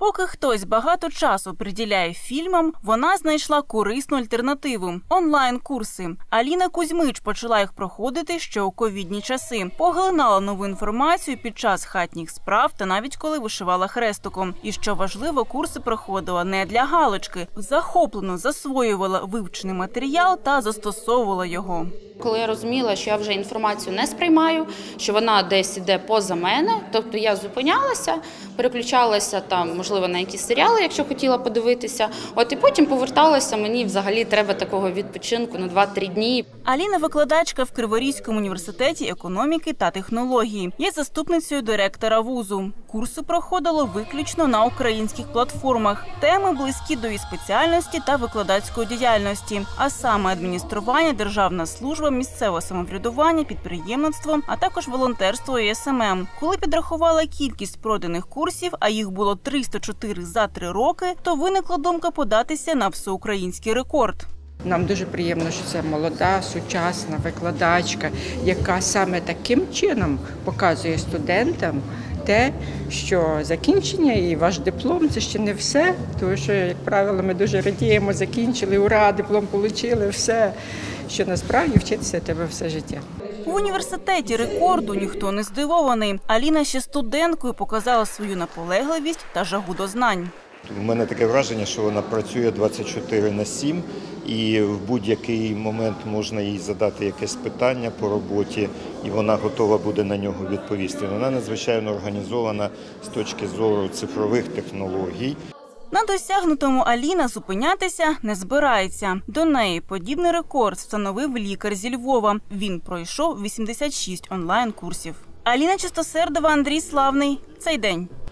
Поки хтось багато часу приділяє фільмам, вона знайшла корисну альтернативу – онлайн-курси. Аліна Кузьмич почала їх проходити ще у ковідні часи. Поглинала нову інформацію під час хатніх справ та навіть коли вишивала хрестиком. І що важливо, курси проходила не для галочки. Захоплено засвоювала вивчений матеріал та застосовувала його. Коли я розуміла, що я вже інформацію не сприймаю, що вона десь іде поза мене, тобто я зупинялася, переключалася там, можливо, на якісь серіали, якщо хотіла подивитися, і потім поверталася, мені взагалі треба такого відпочинку на 2-3 дні. Аліна – викладачка в Криворізькому університеті економіки та технології. Є заступницею директора вузу. Курси проходило виключно на українських платформах. Теми близькі до її спеціальності та викладацької діяльності, а саме адміністрування, державна служба, місцеве самоврядування, підприємництво, а також волонтерство і СММ. Коли підрахувала кількість проданих курсів, а їх було 304 за 3 роки, то виникла думка податися на всеукраїнський рекорд. Нам дуже приємно, що це молода, сучасна викладачка, яка саме таким чином показує студентам те, що закінчення і ваш диплом – це ще не все, тому що, як правило, ми дуже радіємо, закінчили, ура, диплом отримали, все, що насправді вчитися тебе все життя. В університеті рекорду ніхто не здивований. Аліна ще студенткою показала свою наполегливість та жагу до знань. У мене таке враження, що вона працює 24/7 і в будь-який момент можна їй задати якесь питання по роботі, і вона готова буде на нього відповісти. Вона надзвичайно організована з точки зору цифрових технологій. На досягнутому Аліна зупинятися не збирається. До неї подібний рекорд встановив лікар зі Львова. Він пройшов 86 онлайн-курсів. Аліна Чистосердова, Андрій Славний. Цей день.